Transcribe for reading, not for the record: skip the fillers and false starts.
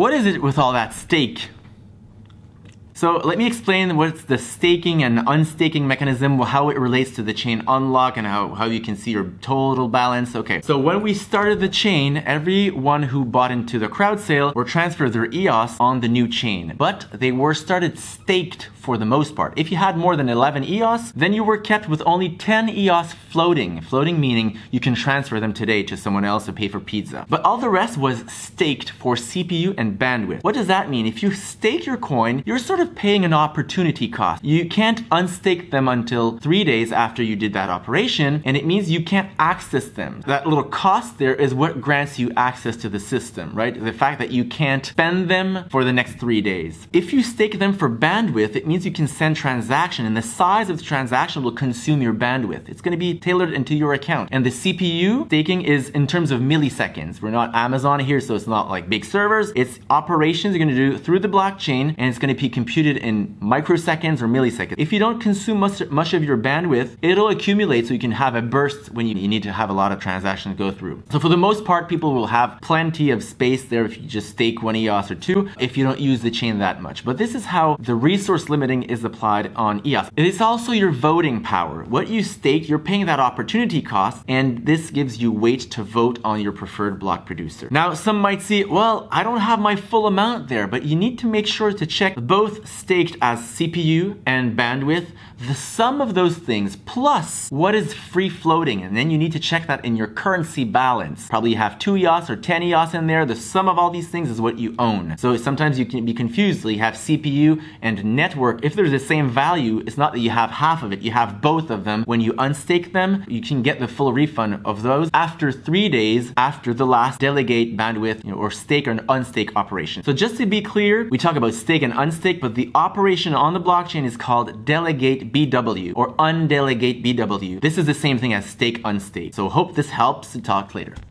what is it with all that stake? So let me explain what's the staking and unstaking mechanism, how it relates to the chain unlock, and how you can see your total balance. Okay, so when we started the chain, everyone who bought into the crowd sale were transferred their EOS on the new chain, but they were started staked for the most part. If you had more than 11 EOS, then you were kept with only 10 EOS floating. Floating meaning you can transfer them today to someone else to pay for pizza. But all the rest was staked for CPU and bandwidth. What does that mean? If you stake your coin, you're sort of paying an opportunity cost. You can't unstake them until 3 days after you did that operation, and it means you can't access them. That little cost there is what grants you access to the system, right? The fact that you can't spend them for the next 3 days. If you stake them for bandwidth, it means you can send transaction, and the size of the transaction will consume your bandwidth. It's going to be tailored into your account. And the CPU staking is in terms of milliseconds. We're not Amazon here, so it's not like big servers. It's operations you're going to do through the blockchain, and it's going to be computed in microseconds or milliseconds. If you don't consume much of your bandwidth, it'll accumulate so you can have a burst when you need to have a lot of transactions go through. So for the most part, people will have plenty of space there if you just stake 1 EOS or 2 if you don't use the chain that much. But this is how the resource limiting is applied on EOS. It is also your voting power. What you stake, you're paying that opportunity cost, and this gives you weight to vote on your preferred block producer. Now, some might see, well, I don't have my full amount there, but you need to make sure to check both staked as CPU and bandwidth, the sum of those things plus what is free floating, and then you need to check that in your currency balance. Probably you have 2 EOS or 10 EOS in there. The sum of all these things is what you own. So sometimes you can be confused. So you have CPU and network. If there's the same value, it's not that you have half of it, you have both of them. When you unstake them, you can get the full refund of those after 3 days after the last delegate bandwidth, or stake or unstake operation. So just to be clear, we talk about stake and unstake, but the operation on the blockchain is called delegate BW or undelegate BW. This is the same thing as stake unstake. So hope this helps. To talk later.